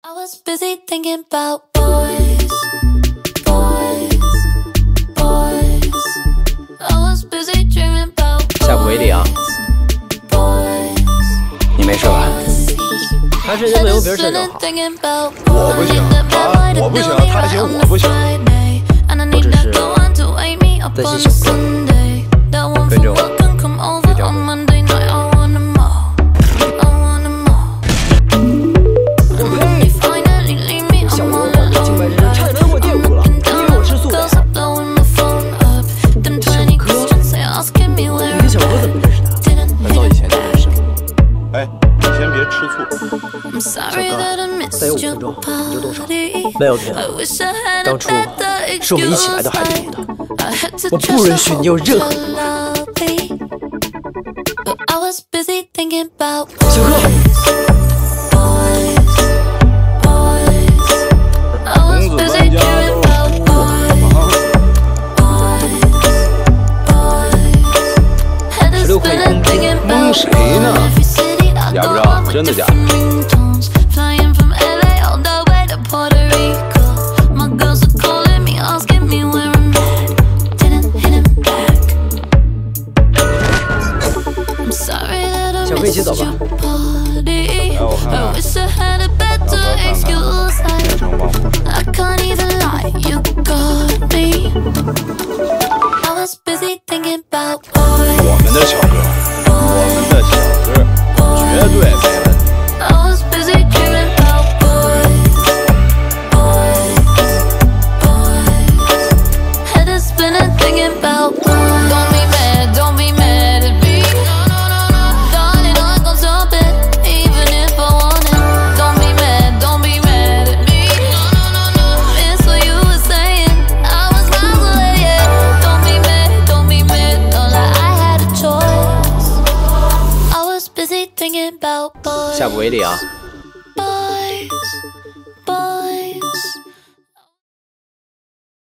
I was busy thinking about boys, boys, boys. I was busy dreaming about boys, 下不为例啊， boys. 你没事吧？他是因为有别人这种好， 我不行啊，我不行，他行我不行。 我只是担心小哥，跟着我别掉队。小罗把这境外人差点把我玷污了，你以为我吃素的呀？小哥，你跟小罗怎么认识的？ 很早以前就认识。哎，你先别吃醋。 小哥，再有5分钟你就动手。没有别的，当初是我们一起来到海里的，我不允许你有任何隐瞒。小哥。 公子搬家都是 16块1公斤， 蒙谁呢？要不要？真的假的？ 小哥一起走吧。 来，我看看。要不要看看？变成旺夫。我们的小哥，我们的小哥，绝对没问题。 下不为例啊。